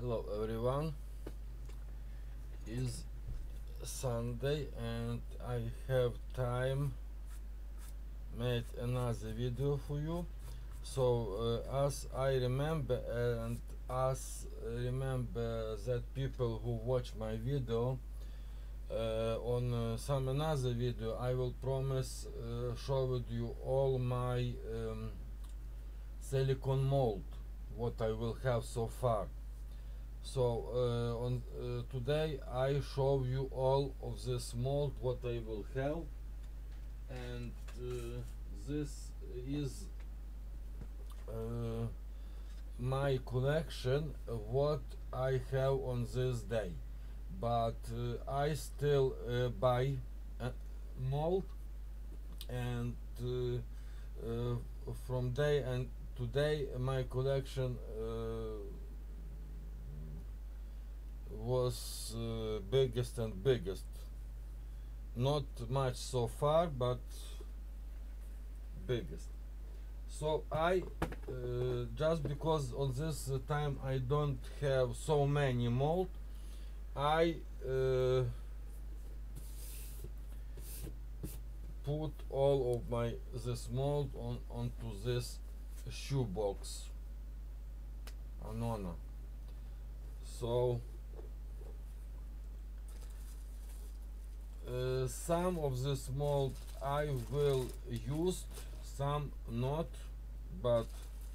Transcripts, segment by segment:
Hello everyone, it's Sunday and I have time made another video for you. So as I remember and as remember that people who watch my video on some another video, I will promise show you all my silicone mold what I will have so far. So on today I show you all of this mold what I will have, and this is my collection what I have on this day, but I still buy mold, and from day and today my collection was biggest and biggest. Not much so far, but biggest. So I just because on this time I don't have so many mold, I put all of my this mold onto this shoebox Anona. So some of this mold I will use, some not, but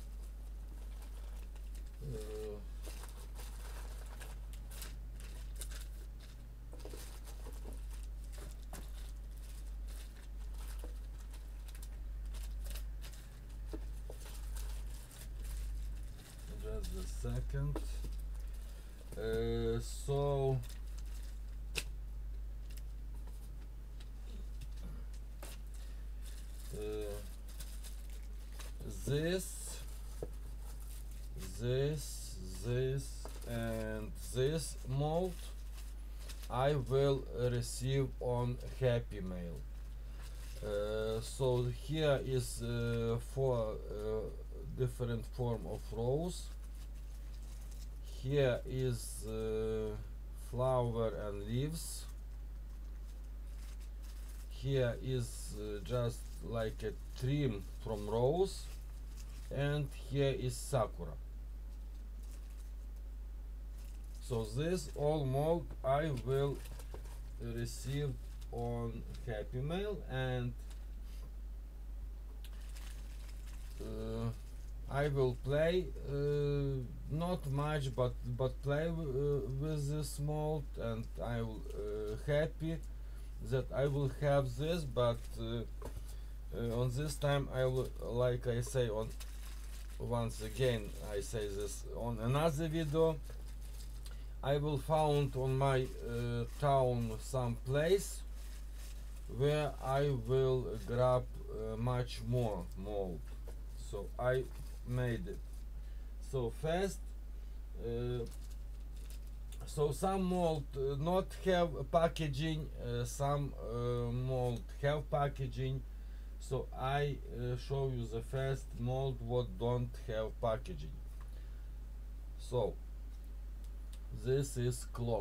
just a second. So this, and this mold I will receive on Happy Mail. So here is four different form of rose. Here is flower and leaves. Here is just like a trim from rose, and here is sakura. So this all mold I will receive on Happy Mail, and I will play not much, but play with this mold, and I will happy that I will have this. But on this time I will, like I say, on once again I say this on another video, I will found on my town some place where I will grab much more mold. So I made it so fast. So some mold not have packaging, some mold have packaging. So I show you the first mold what don't have packaging. So this is clock,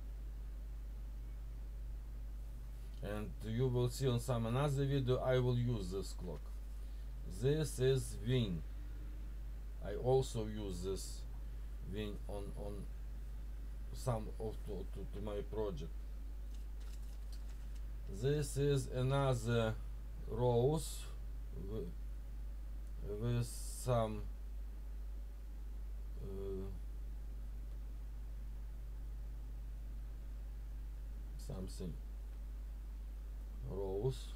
and you will see on some another video I will use this clock. This is wing. I also use this wing on some of to my project. This is another rose with some something rose.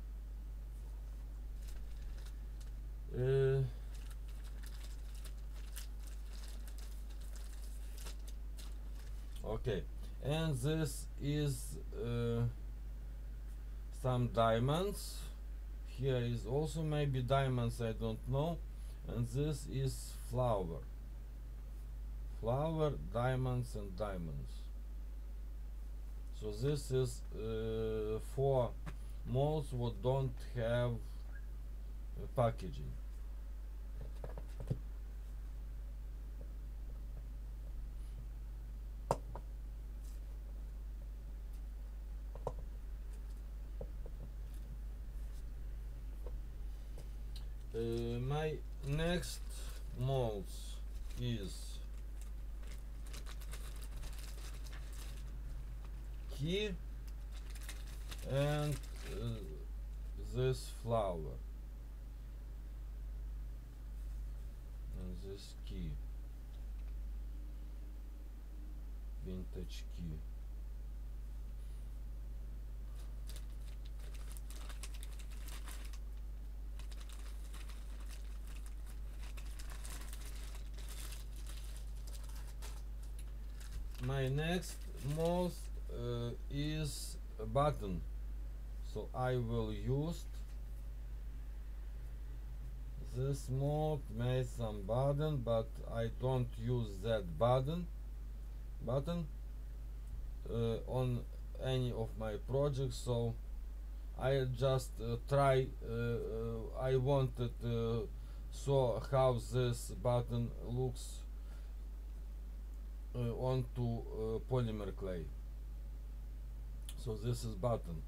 Okay, and this is some diamonds. Here is also maybe diamonds, I don't know. And this is flower, diamonds and diamonds. So this is four molds what don't have packaging. My next molds is key and this flower and this key, vintage key. My next mold is a button, so I will use this mold, made some button, but I don't use that button on any of my projects, so I just try. I wanted so how this button looks onto polymer clay. So this is button.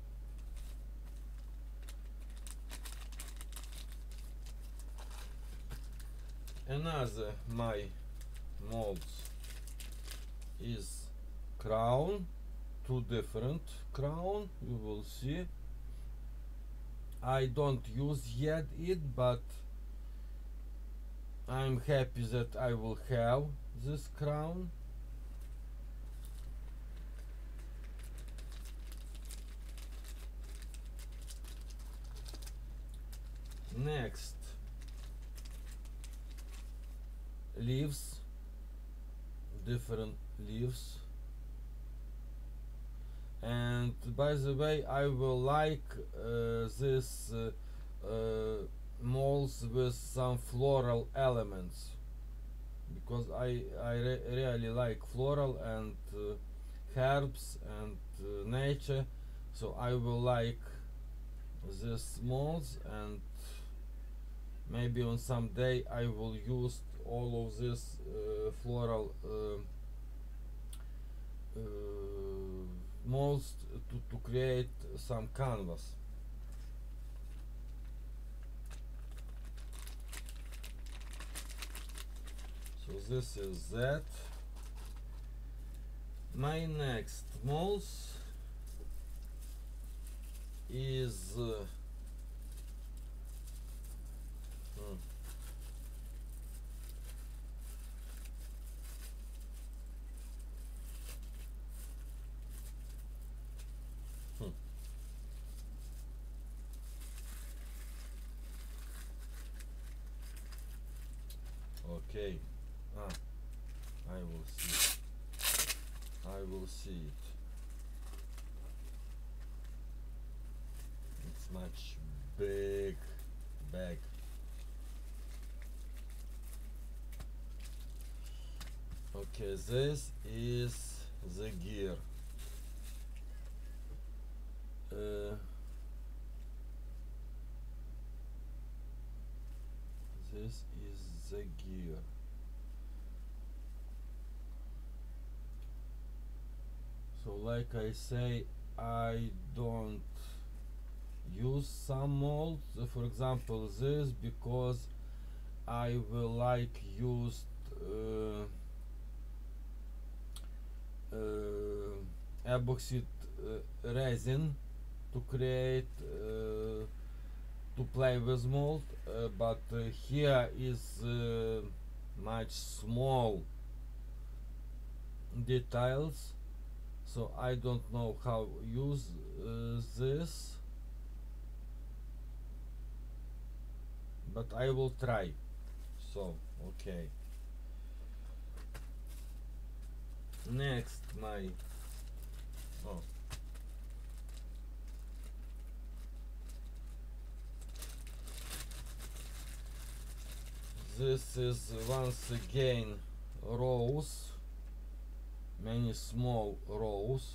Another my molds is crown, two different crown, you will see. I don't use yet it, but I'm happy that I will have this crown. Next, leaves, different leaves. And by the way, I will like this molds with some floral elements, because I really like floral and herbs and nature, so I will like this molds, and maybe on some day I will use all of this floral molds to create some canvas. So this is that. My next molds is okay. I will see. I will see it. It's much big. Okay, this is the gear. This is the gear. So like I say, I don't use some molds, for example this, because I will like use epoxy resin to create to play with mold, but here is much small details, so I don't know how use this, but I will try. So okay, next my this is once again rose, many small rows.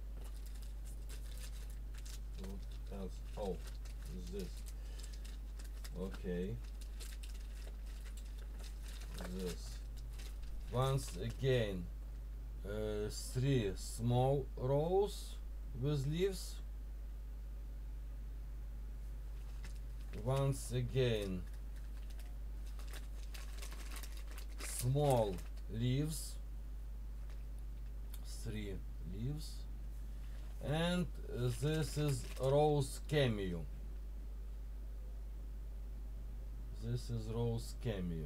What else? Oh, is this. Okay, this once again 3 small rows with leaves. Once again small leaves, 3 leaves, and this is rose cameo. This is rose cameo.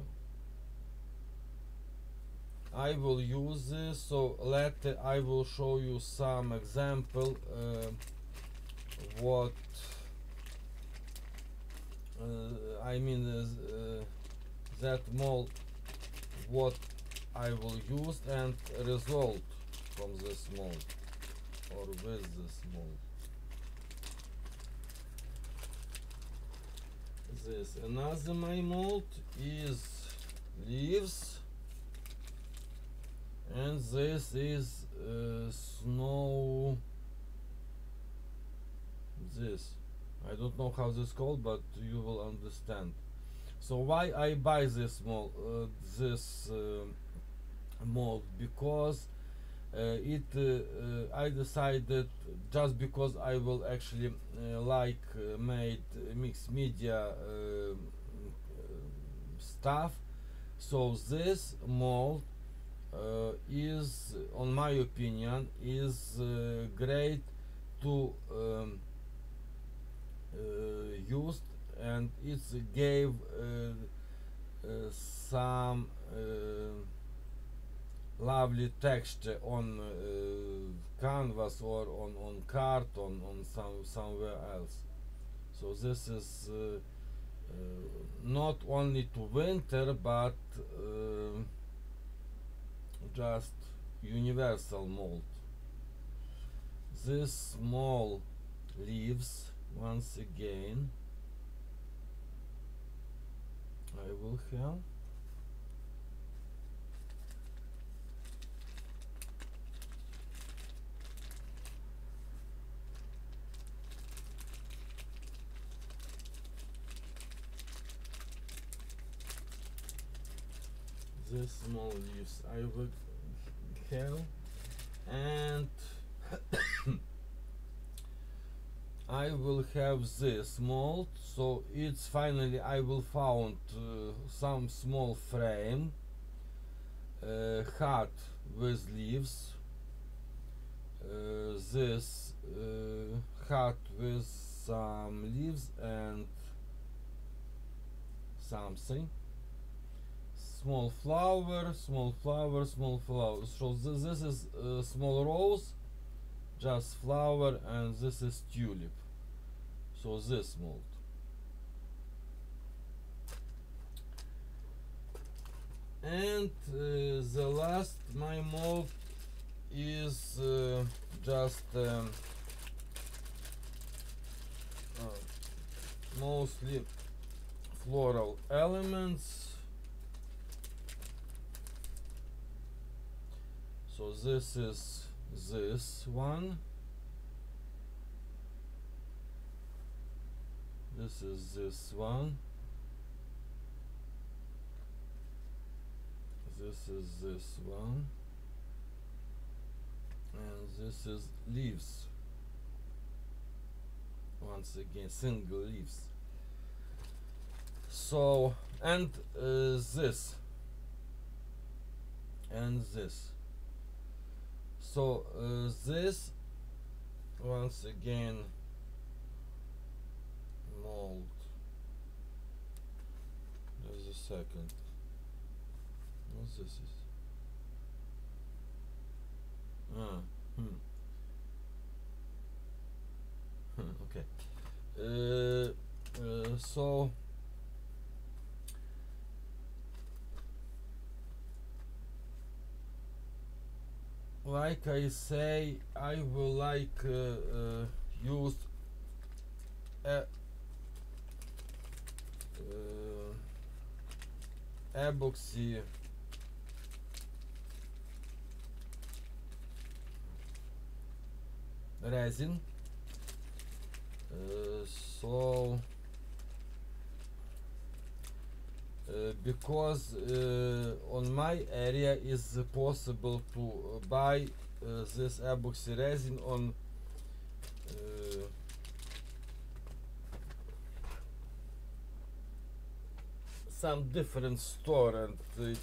I will use this, so later I will show you some example what I mean that mold what I will use and result from this mold or with this mold. This another my mold is leaves, and this is snow. This I don't know how this called, but you will understand. So why I buy this mold? Mold because I decided just because I will actually like made mixed media stuff. So this mold is, on my opinion, is great to used, and it gave some lovely texture on canvas or on carton on somewhere else. So this is not only to winter but just universal mold. This small leaves, once again I will have this small leaves I will have, and I will have this mold. So it's finally I will found some small frame hat with leaves, this hat with some leaves and something, small flower, small flower, small flower. So this is small rose, just flower, and this is tulip. So this mold. And the last my mold is just mostly floral elements. So this is this one, this is this one, this is this one, and this is leaves. Once again single leaves. So and this and this. So this once again mold. There's a second. What this is? Okay. So like I say, I will like use epoxy resin. So because on my area is possible to buy this epoxy resin on some different store, and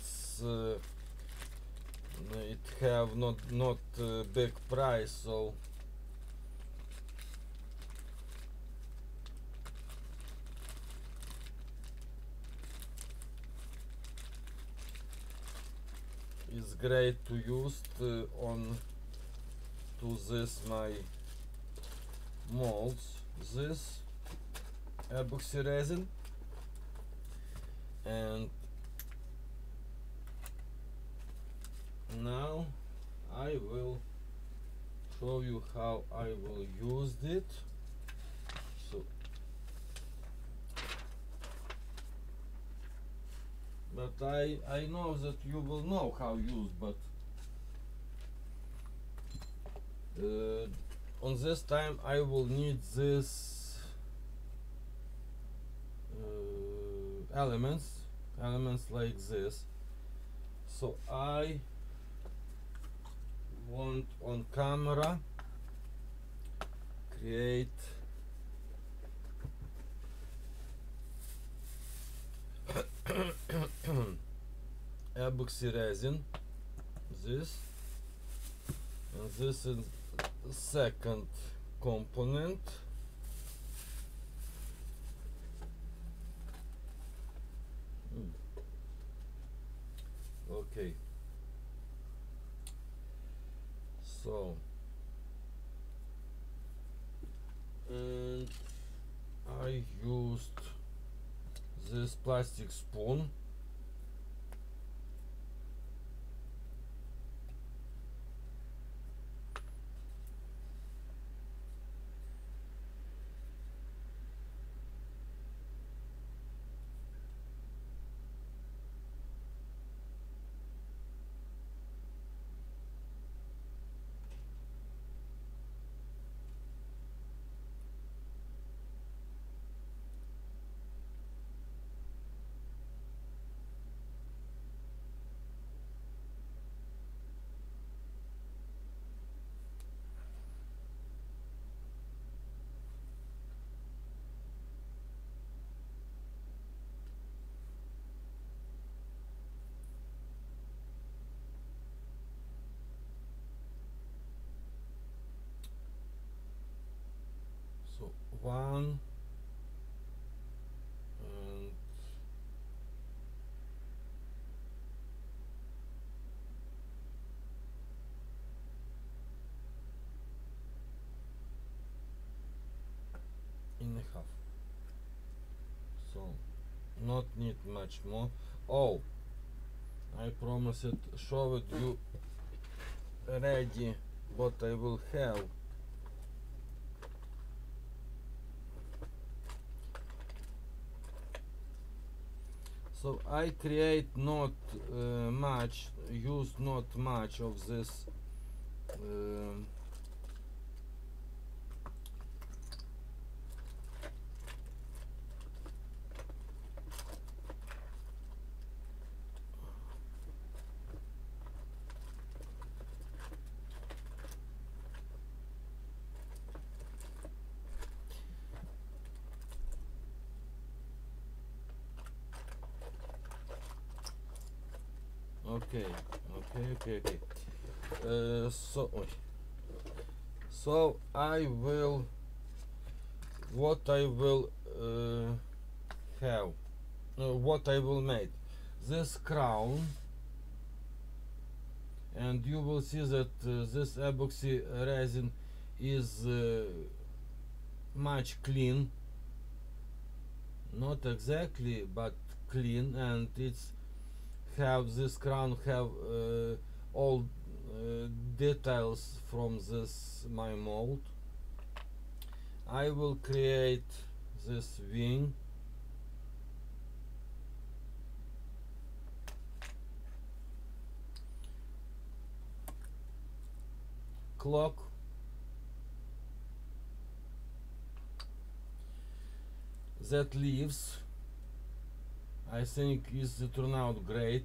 it have not big price, so it's great to use on to this my molds, this epoxy resin. And now I will show you how I will use it. So, but I know that you will know how use, but on this time I will need this elements like this. So I want on camera create epoxy resin, this, and this is second component. Okay, so and I used this plastic spoon. So one and and a half. So not need much more. Oh, I promised show it you ready what I will have. So I create not much, use not much of this okay. So I will what I will have what I will make this crown, and you will see that this epoxy resin is much clean, not exactly but clean, and it's have this crown have all details from this my mold. I will create this wing, clock, that leaves I think it's turned out great.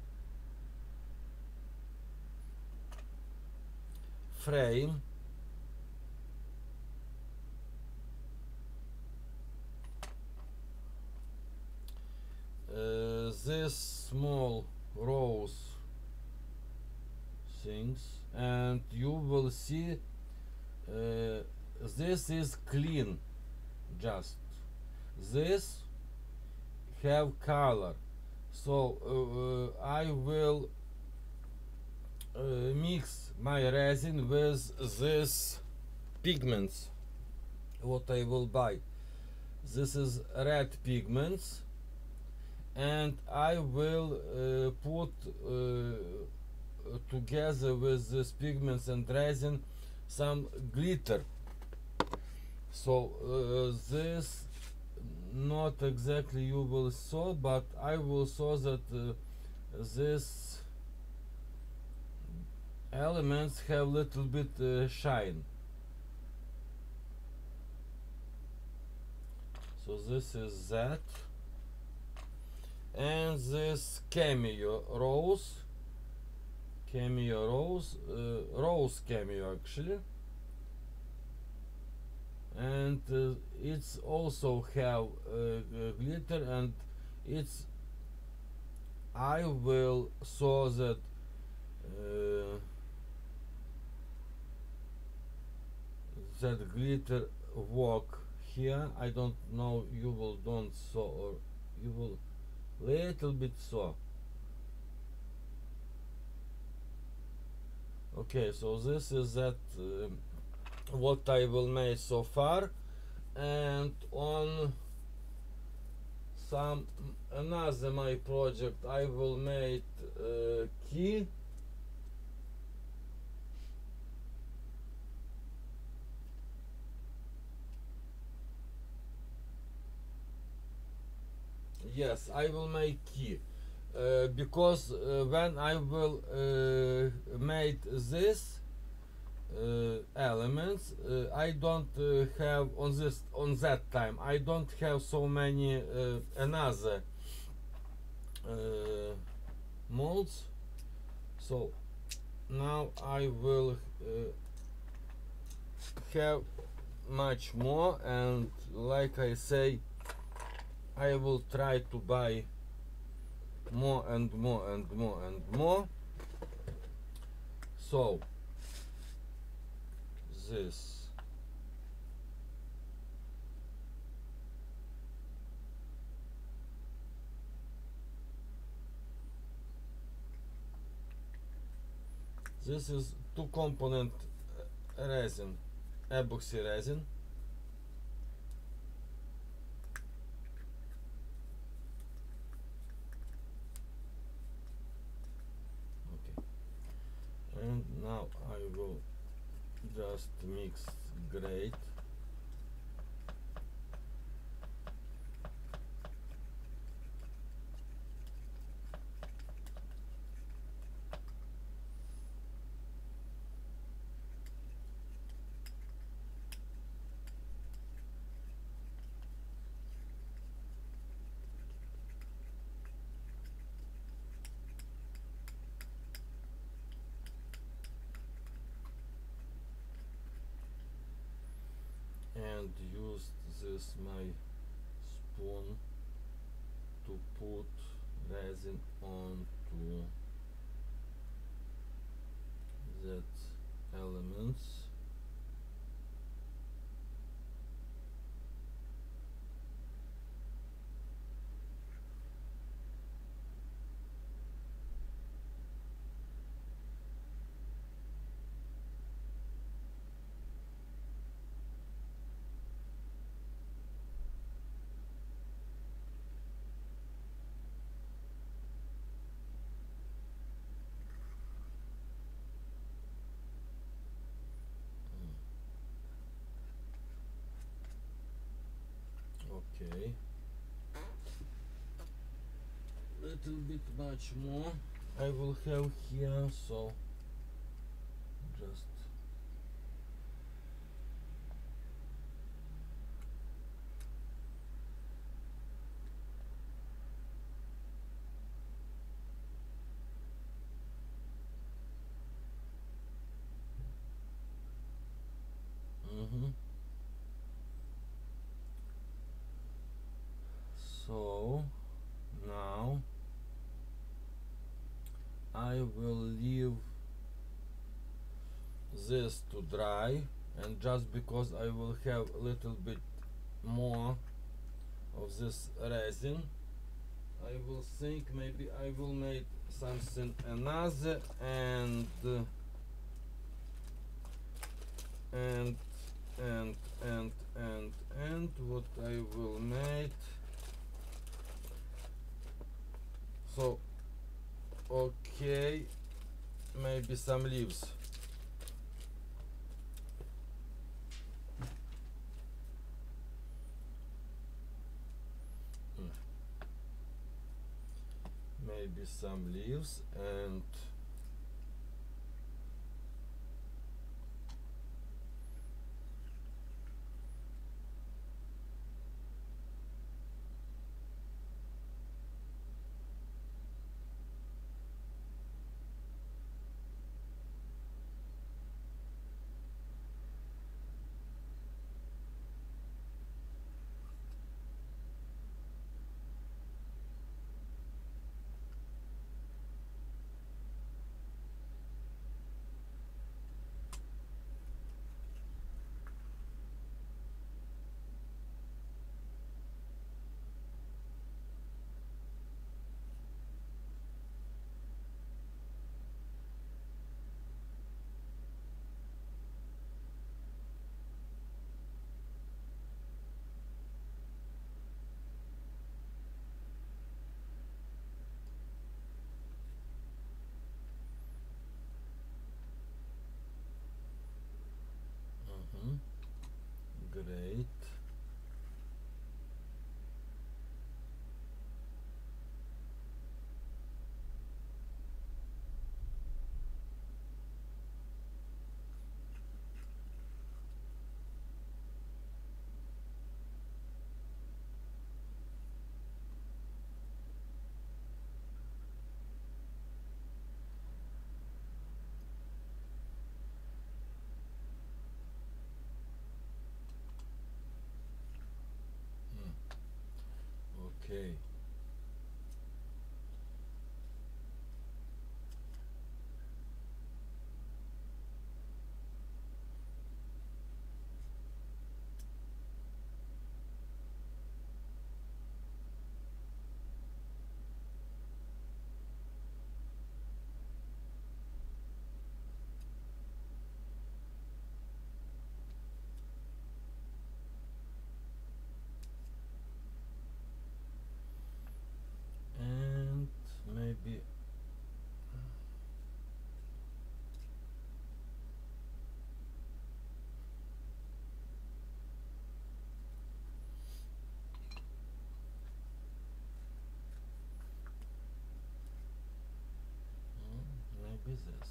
Frame. This small rows things, and you will see this is clean. Just this have color, so I will mix my resin with this pigments what I will buy. This is red pigments, and I will put together with these pigments and resin some glitter. So this not exactly you will saw, but I will saw that this elements have little bit shine. So this is that, and this cameo rose cameo actually, and it's also have glitter, and it's I will saw that that glitter work here. I don't know, you will don't saw, or you will little bit saw. Okay, so this is that what I will make so far, and on some another my project I will make key. Yes, I will make key because when I will make this elements, I don't have on that time I don't have so many another molds, so now I will have much more, and like I say, I will try to buy more and more and more and more. So this is two component resin, epoxy resin. And now I will just mix great. And use this my spoon to put resin onto that elements. Okay, little bit much more I will have here, so just I will leave this to dry, and just because I will have a little bit more of this resin, I will think maybe I will make something another, and and what I will make. So okay, maybe some leaves. Maybe some leaves, and great. Okay. And maybe maybe this.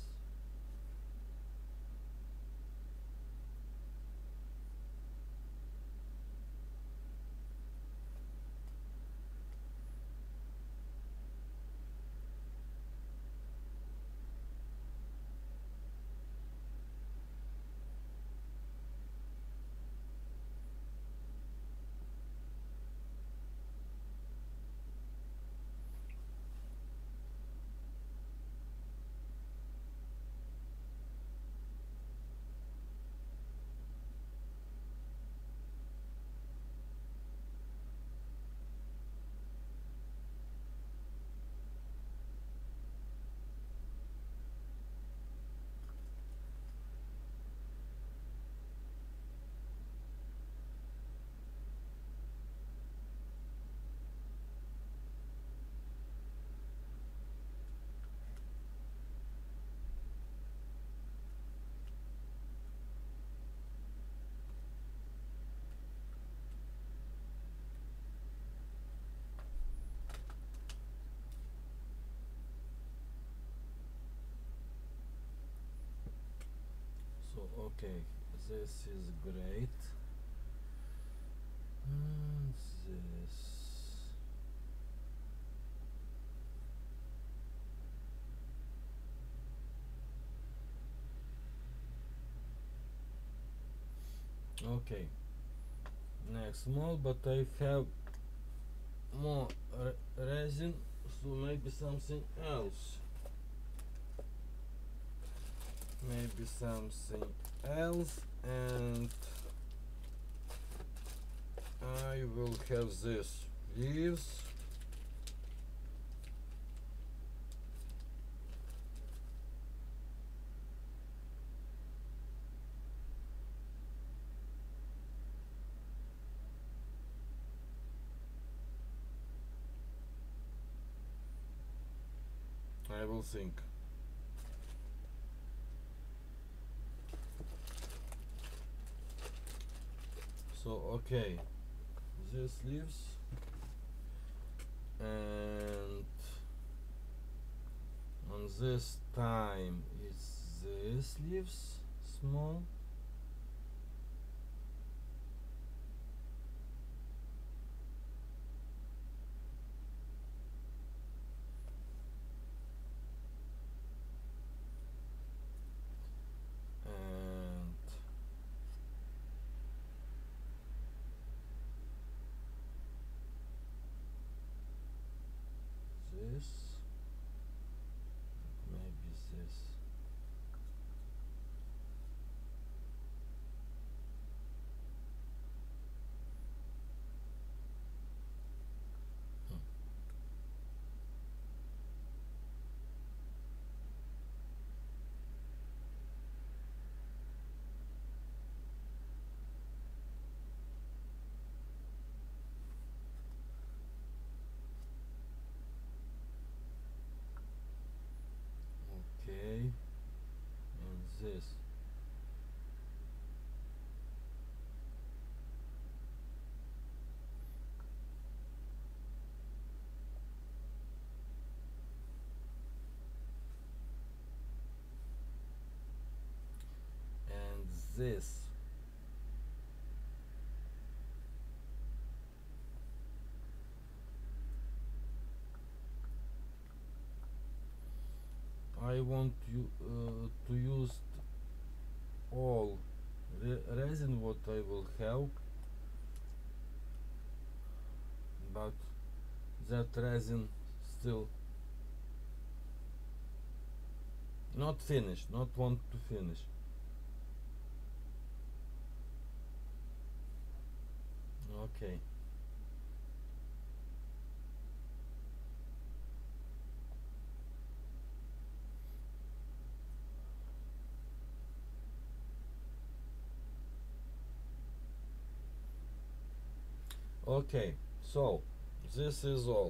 So okay, this is great. This. Okay. Next small, but I have more resin, so maybe something else. maybe something else, and I will have this leaves. I will think. So okay, this leaves, and on this time it's this leaves small. And this, maybe this. Okay, and this. And this. I want you to use all resin what I will have, but that resin still not finished, not want to finish. Okay. Okay, so this is all.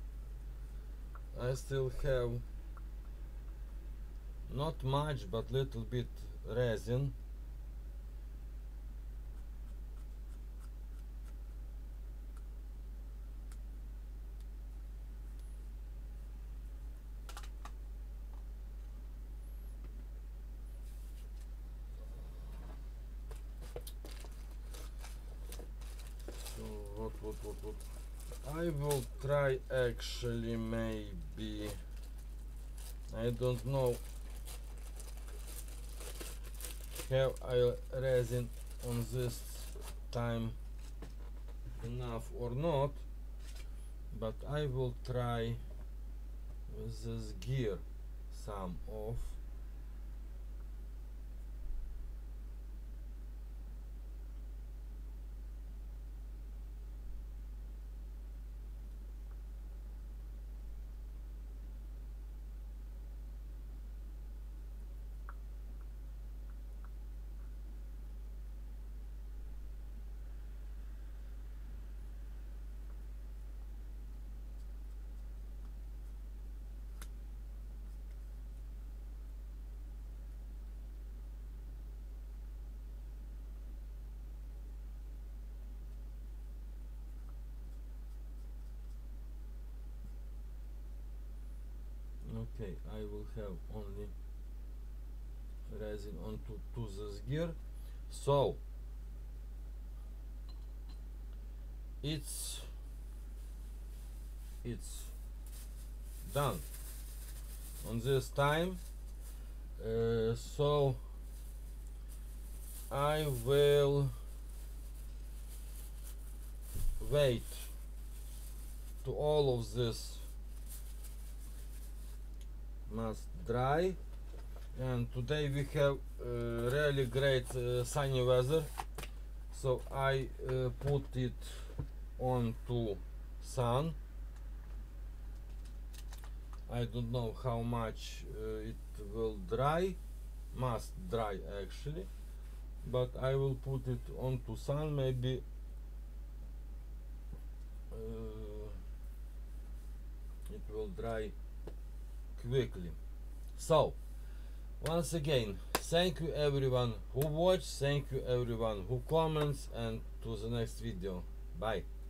I still have not much but little bit resin. So what I will try actually, maybe, I don't know, have I resin on this time enough or not, but I will try with this gear some of. Okay, I will have only resin onto this gear. So it's done on this time. So I will wait to all of this must dry, and today we have really great sunny weather, so I put it on to sun. I don't know how much it will dry, must dry actually, but I will put it onto sun. Maybe it will dry quickly. So once again, thank you everyone who watched, thank you everyone who comments, and to the next video. Bye.